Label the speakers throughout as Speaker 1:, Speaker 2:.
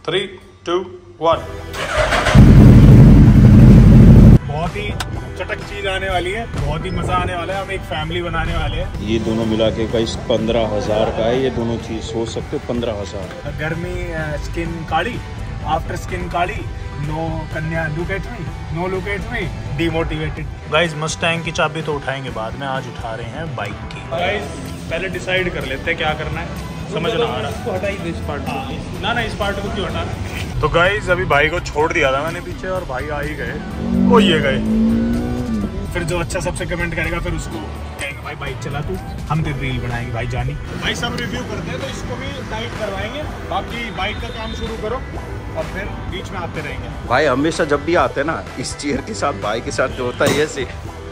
Speaker 1: 3, 2, 1। बहुत ही चटक चीज आने वाली है, बहुत ही मजा आने वाला है। हम एक फैमिली बनाने वाले हैं।
Speaker 2: ये दोनों मिला के गाइस 15,000 का है। ये दोनों चीज सोच सकते हो 15,000।
Speaker 1: गर्मी स्किन काली, आफ्टर स्किन काली, नो कन्या look at me, no look at me, demotivated. Guys Mustang की चाबी तो उठाएंगे बाद में, आज उठा रहे हैं बाइक की। गाइस पहले डिसाइड कर लेते हैं क्या करना है, समझ ना आ रहा। इसको हटा ही दे, इस पार्ट को। ना इस पार्ट को क्यों हटाना। तो गाइस अभी भाई को छोड़ दिया था मैंने पीछे और भाई आ ही गए, वो ये गए। फिर जो अच्छा सबसे कमेंट करेगा फिर उसको कहेंगे भाई बाइक चला तू, हम फिर रील बनाएंगे भाई जानी। भाई सब रिव्यू करते हैं तो इसको भी टाइट करवाएंगे। बाकी बाइक का काम शुरू करो और फिर बीच में आते रहेंगे।
Speaker 2: भाई हमेशा जब भी आते हैं ना इस चेयर के साथ भाई के साथ जो होता है ऐसे।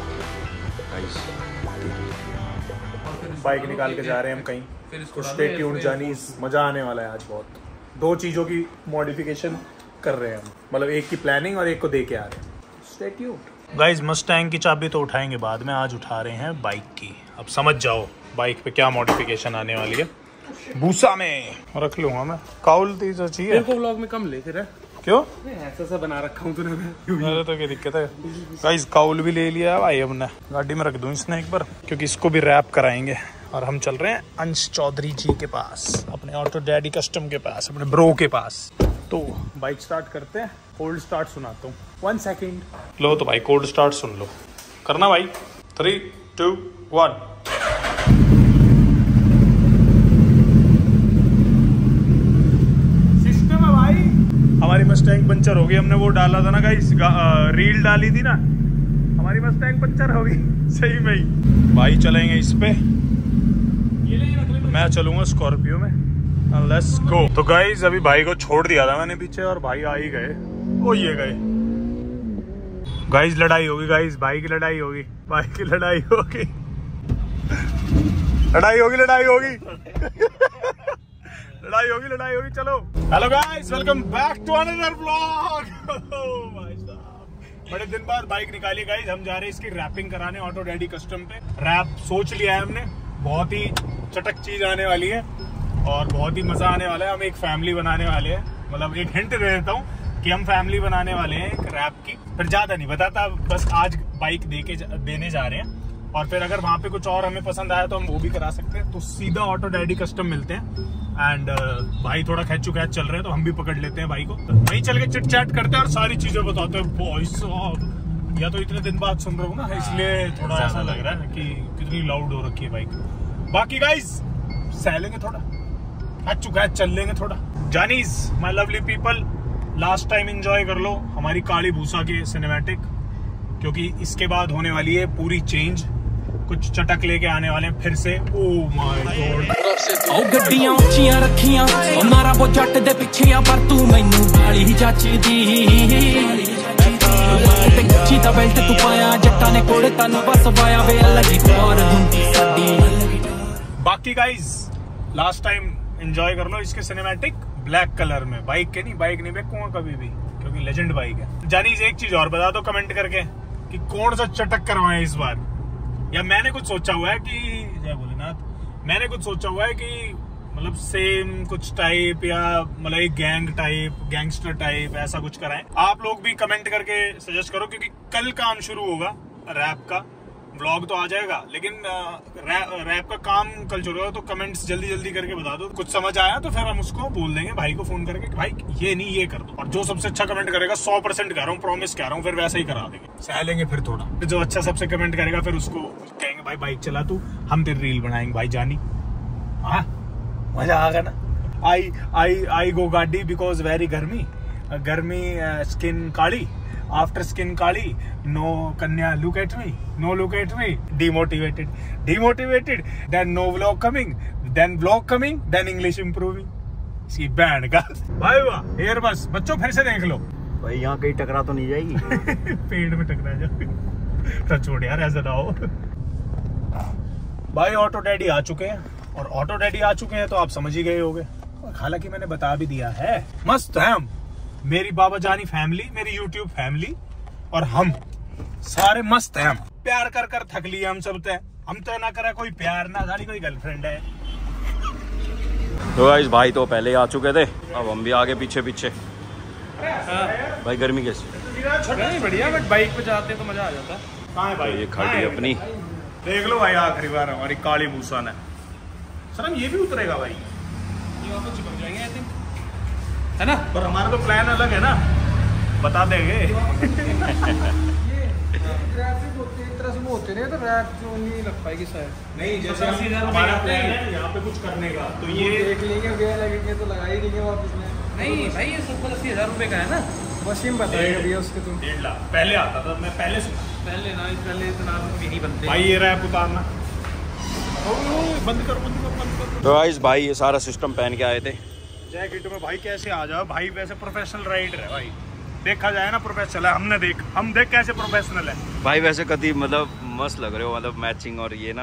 Speaker 1: बाइक निकाल के जा रहे हैं हम कहीं, तो स्टे ट्यून्ड जानीज, मजा आने वाला है आज बहुत। दो चीजों की मॉडिफिकेशन कर रहे हैं हम, मतलब एक की प्लानिंग और एक को दे के आ रहे हैं। Stay tuned. गाइस मस्टैंग की चाबी तो उठाएंगे बाद में, आज उठा रहे हैं बाइक की। अब समझ जाओ बाइक पे क्या मॉडिफिकेशन आने वाली है। भूसा में रख लूंगा मैं, काउल तो चाहिए
Speaker 3: मेरे को व्लॉग में कम ले फिर।
Speaker 1: क्यों
Speaker 3: ऐसा बना रखा हूँ तूने।
Speaker 1: मेरे तो क्या दिक्कत है। गाइस काउल भी ले लिया भाई हमने, गाड़ी में रख दूं इसने एक बार, क्योंकि इसको भी रैप कराएंगे। और हम चल रहे हैं अंश चौधरी जी के पास, अपने ऑटो डैडी कस्टम के पास, अपने ब्रो के पास। तो बाइक स्टार्ट करते हैं, कोल्ड स्टार्ट सुनाता हूँ। 1 सेकेंड। लो तो भाई कोल्ड स्टार्ट सुन लो, करना भाई। 3, 2, 1। सिस्टम है भाई। हमारी मस्टैंग पंचर हो गई, हमने वो डाला था ना गाइस, रील डाली थी ना, हमारी मस्टैंग पंचर हो गई सही में ही। भाई चलेंगे इस पे, मैं चलूंगा स्कॉर्पियो में। Let's go. तो गाइस अभी भाई को छोड़ दिया था मैंने पीछे और भाई आ ही गए, वो ये गए। गाइस लड़ाई होगी, गाइस भाई की लड़ाई होगी, भाई की लड़ाई होगी, लड़ाई होगी, लड़ाई होगी लड़ाई होगी, लड़ाई होगी। चलो hello guys, welcome back to another vlog. भाई साहब बड़े दिन बाद बाइक निकाली गाइस, हम जा रहे हैं इसकी रैपिंग कराने ऑटो डैडी कस्टम पे। रैप सोच लिया है हमने, बहुत ही चटक चीज आने वाली है और बहुत ही मजा आने वाला है। हम एक फैमिली बनाने वाले हैं, मतलब एक हिंट दे देता हूँ कि हम फैमिली बनाने वाले हैं एक रैप की। फिर ज्यादा नहीं बताता, बस आज बाइक देने जा रहे हैं और फिर अगर वहां पे कुछ और हमें पसंद आया तो हम वो भी करा सकते हैं। तो सीधा ऑटो डैडी कस्टम मिलते हैं। एंड भाई थोड़ा खैचू खैच चल रहे हैं तो हम भी पकड़ लेते हैं भाई को, वहीं चल के चिट चैट करते हैं और सारी चीजें बताते हैं। भाई साहब या तो इतने दिन बाद सुन रहा हूँ ना, इसलिए थोड़ा ऐसा लग रहा है कि कितनी लाउड हो रखी है बाइक। बाकी गाइस सहलेंगे थोड़ा, खैचू खैच चल लेंगे थोड़ा। जानीज my lovely people, last time enjoy कर लो हमारी काली भूसा के सिनेमैटिक, क्योंकि इसके बाद होने वाली है पूरी चेंज। कुछ चटक लेके आने वाले हैं फिर से। Oh my God.
Speaker 4: ओ गड्डियां उच्चियां रखियां ओ मारा वो जट दे पिछियां, पर तू मैनू गाली ही जचदी। ते कच्ची दा बेल्ट तू पाया, जट्टां ने कोड़े तन्नू बस वाया वे लगी और हुंदी साडी।
Speaker 1: बाकी गाइस लास्ट टाइम एंजॉय कर लो इसके सिनेमैटिक ब्लैक कलर में। बाइक के नहीं, बाइक नहीं बेचूंगा कभी भी, क्योंकि लेजेंड बाइक है। जानीज एक चीज और बता दो कमेंट करके कि कौन सा चटक करवाएं इस बार, या मैंने कुछ सोचा हुआ है कि जय भोलेनाथ, मैंने कुछ सोचा हुआ है कि मतलब सेम कुछ टाइप या मतलब एक गैंग टाइप, गैंगस्टर टाइप ऐसा कुछ कराएं। आप लोग भी कमेंट करके सजेस्ट करो, क्योंकि कल काम शुरू होगा रैप का। व्लॉग तो आ जाएगा लेकिन रैप का काम कल शुरू होगा, तो कमेंट्स जल्दी जल्दी करके बता दो। कुछ समझ आया तो फिर हम उसको बोल देंगे भाई को फोन करके कि भाई ये नहीं ये कर दो। और जो सबसे अच्छा कमेंट करेगा 100% कह रहा हूँ, प्रॉमिस कह रहा हूँ, फिर वैसा ही करा देंगे। सह लेंगे फिर थोड़ा, जो अच्छा सबसे कमेंट करेगा फिर उसको कहेंगे भाई बाइक चला तू, हम फिर रील बनाएंगे भाई जानी। हाँ मजा आ गया ना। आई गो गाड़ी बिकॉज वेरी गर्मी स्किन काली, आफ्टर स्किन काली, नो कन्या look at me, no look at me, demotivated, then no vlog coming, then vlog coming, then English improving. इसकी बैंड का भाई वाह। एयर बस बच्चों फिर से देख लो
Speaker 2: भाई, यहाँ कहीं टकरा तो नहीं जाएगी।
Speaker 1: पेड़ में टकरा जाए तो छोड़ यार, ऐसा ना हो। भाई ऑटो डैडी आ चुके हैं, और ऑटो डैडी आ चुके हैं तो आप समझ ही गए होंगे, हालांकि मैंने बता भी दिया है। मस्त है हम, मेरी बाबा जानी फैमिली, मेरी यूट्यूब फैमिली और हम सारे मस्त हैं। हम प्यार कर कर थक लिए हम सब। हम तो ना करा कोई प्यार, ना सारी कोई गर्लफ्रेंड है।
Speaker 2: तो गाइस भाई तो पहले आ चुके थे, अब हम भी आगे पीछे पीछे। भाई गर्मी कैसी?
Speaker 3: बढ़िया, बट बाइक पे जाते तो मजा आ जाता।
Speaker 1: कहाँ है भाई?
Speaker 2: ये खाटी अपनी
Speaker 1: देख लो भाई, आखिरी बार हमारी काली भूसा ने। सर ये भी उतरेगा भाई,
Speaker 3: ये वापस चिपक जाएंगे आई थिंक, है ना?
Speaker 1: पर हमारा तो प्लान अलग है ना, बता देंगे।
Speaker 3: ट्रैफिक होते एक तरह से वो होते नहीं तो रैप जो नहीं लग पाएगी शायद।
Speaker 1: नहीं जैसे हमारा प्लान है यहाँ पे कुछ करने का, तो ये
Speaker 3: देख लेंगे भैया, लगेंगे तो लगा ही देंगे वापस में। नहीं भाई ये 70-80 हज़ार रुपये का है ना, वसीम बताएगा भैया उसके। तुम
Speaker 1: 1.5 लाख पहले आता था, मैं पहले सुना।
Speaker 3: पहले ना, इस पहले इतना नहीं बनते
Speaker 1: भाई ये रैप उतारना, बंद कर बंद कर बंद कर।
Speaker 2: तो गाइस भाई ये सारा सिस्टम पहन के आए थे।
Speaker 1: जैकेट में भाई कैसे आ जाओ भाई, वैसे प्रोफेशनल राइडर है भाई, देखा जाए ना प्रोफेशनल है। हम देख कैसे प्रोफेशनल है
Speaker 2: भाई। वैसे कभी मतलब मस्त लग रहे हो, मतलब मैचिंग और ये ना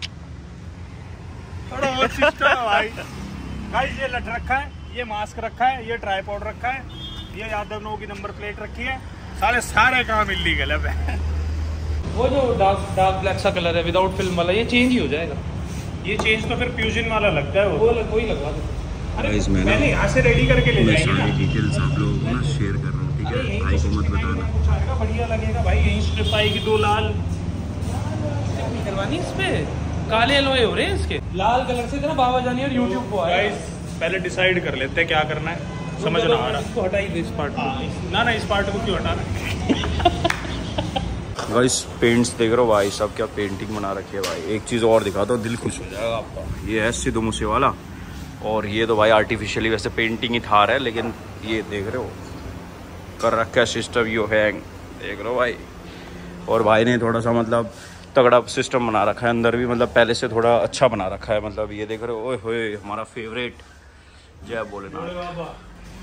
Speaker 1: थोड़ा और सिस्टम है भाई। गाइस ये लट रखा है, ये मास्क रखा है, ये ट्राइपॉड रखा है, ये यादव नो की नंबर प्लेट रखी है, सारे काम इल्लीगल है।
Speaker 3: वो जो डार्क ब्लैक सा कलर है विदाउट फिल्म वाला, ये चेंज ही हो जाएगा।
Speaker 1: ये चेंज तो फिर फ्यूजन वाला लगता है, वो
Speaker 3: वही लगवा दो।
Speaker 1: अरे मैंने यहाँ से रेडी करके ले जाएंगे ना।
Speaker 2: डिटेल्स आप लोगों को ना शेयर कर रहा हूँ, ठीक है? भाई को मत बताना।
Speaker 1: कुछ आएगा बढ़िया लगेगा भाई, यहीं स्ट्रिप आएगी 2 लाल
Speaker 3: करवानी, इस पे काले लोहे हो रहे हैं इसके, लाल कलर से ना बाबा जानी और यूट्यूब को आया।
Speaker 1: गाइस पहले डिसाइड कर लेते हैं क्या करना है, समझ ना आ रहा।
Speaker 3: इसको हटाई दे इस पार्ट को।
Speaker 1: ना इस पार्ट को क्यों हटाना।
Speaker 2: गाइस पेंट्स देख रहे हो भाई, सब क्या पेंटिंग बना रखी है भाई। एक चीज़ और दिखा दो, दिल खुश हो जाएगा आपका। ये है सिद्धू मूसे वाला, और ये तो भाई आर्टिफिशियली वैसे पेंटिंग ही थार है, लेकिन ये देख रहे हो कर रखा है सिस्टम, यो हैंग देख रहे हो भाई। और भाई ने थोड़ा सा मतलब तगड़ा सिस्टम बना रखा है अंदर भी, मतलब पहले से थोड़ा अच्छा बना रखा है। मतलब ये देख रहे हो, ओए होए हमारा फेवरेट जय भोलेनाथ।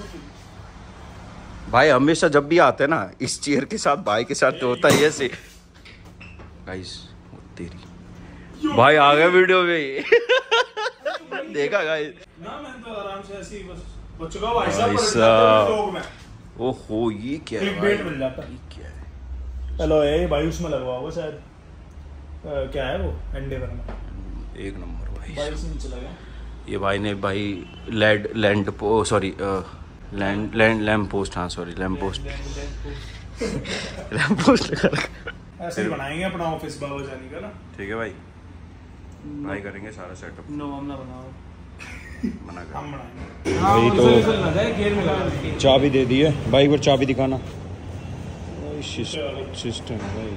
Speaker 2: भाई हमेशा जब भी आते हैं ना इस चेयर के साथ, भाई के साथ तो होता ही ऐसे। गाइस तेरी भाई आ गया वीडियो में। देखा गाइस
Speaker 1: ना, मैं तो आराम से ऐसे ही बस बच चुका भाई साहब।
Speaker 2: ओहो ये क्या है
Speaker 1: क्लिकबेट मिल जाता है।
Speaker 2: क्या है?
Speaker 1: हेलो ये भाई उसमें लगवा होगा शायद, क्या है वो एंडेवर में।
Speaker 2: एक नंबर भाई।
Speaker 1: भाई से नीचे लगा
Speaker 2: ये भाई ने भाई लैंड पोस्ट, हाँ सॉरी लैंप पोस्ट लगा रखा।
Speaker 1: ऐसे ही बनाएंगे अपना ऑफिस बाबा जानी का ना।
Speaker 2: ठीक है भाई, भाई करेंगे सारा सेटअप।
Speaker 3: नो हम ना बनाओ,
Speaker 2: मना कर
Speaker 1: हम बनाएंगे
Speaker 2: भाई। तो
Speaker 3: ना जाए गेयर में लगा।
Speaker 2: चाबी दे दी है भाई, एक बार चाबी दिखाना। सिस्टम भाई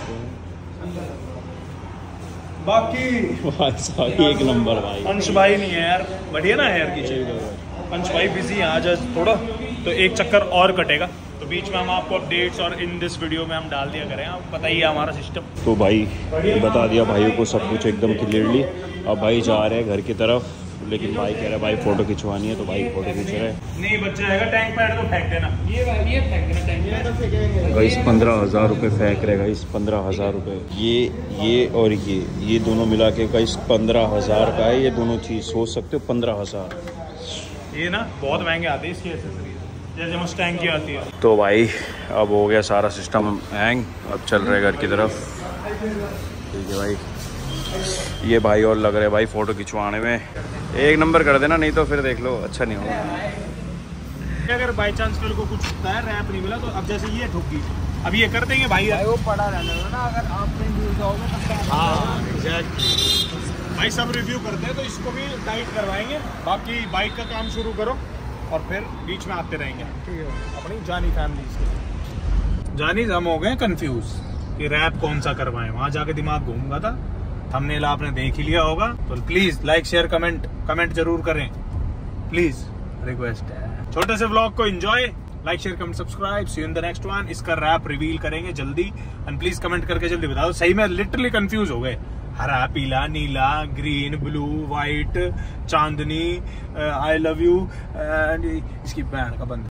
Speaker 1: बाकी
Speaker 2: एक नंबर भाई।
Speaker 1: अंश भाई नहीं है यार, बढ़िया ना है यार की चीज। अंश भाई बिजी है आज थोड़ा, तो एक चक्कर और कटेगा, तो बीच में हम आपको अपडेट्स और इन दिस वीडियो में हम डाल दिया करें। आपको पता ही है हमारा सिस्टम।
Speaker 2: तो भाई बता दिया भाइयों को सब कुछ एकदम क्लियरली। अब भाई जा रहे हैं घर की तरफ, लेकिन भाई कह रहा है भाई फोटो खिंचवानी है, तो भाई फोटो खींच रहे हैं।
Speaker 1: नहीं बच जाएगा, टैंक पैड तो फेंक देना।
Speaker 3: ये फेंक देना टैंक में।
Speaker 2: गाइस 15,000 रुपये फेंक रहे गाइस, 15,000 रुपये। ये और ये दोनों मिला के गाइस 15,000 का है। ये दोनों चीज़ सोच सकते हो 15,000।
Speaker 1: ये ना बहुत महंगे आते हैं इसकी एसेसरीज, जैसे मस्टैंग की आती है।
Speaker 2: तो भाई अब हो गया सारा सिस्टम हैंग, अब चल रहे घर की तरफ। ठीक है भाई, ये भाई और लग रहे भाई फोटो खिंचवाने में। एक नंबर कर देना, नहीं तो फिर देख लो अच्छा नहीं होगा।
Speaker 1: अगर बाई चांस कल को कुछ होता है, रैप नहीं मिला, तो अब जैसे ये ठोक दी, अब ये कर देंगे भाई।
Speaker 3: वो पड़ा रहने दो ना, अगर आप कहीं दूर जाओगे तब।
Speaker 1: हाँ एग्जैक्टली भाई, सब रिव्यू करते हैं तो इसको भी टाइट करवाएंगे। बाकी बाइक का काम शुरू करो और फिर बीच में आते रहेंगे। ठीक है, अपनी जानी फैमिली से जानी हम हो गए कंफ्यूज कि रैप कौन सा करवाएं। वहां जाके दिमाग घूम गया था। थंबनेल आपने देख ही लिया होगा, तो प्लीज लाइक शेयर कमेंट जरूर करें, प्लीज रिक्वेस्ट है। छोटे से व्लॉग को enjoy, like share comment subscribe, see you in the next one. इसका रैप रिवील करेंगे जल्दी, एंड प्लीज कमेंट करके जल्दी बता दो। सही में लिटरली कंफ्यूज हो गए, हरा पीला नीला ग्रीन ब्लू व्हाइट चांदनी आई लव यू एंड इसकी बैंड का बंद।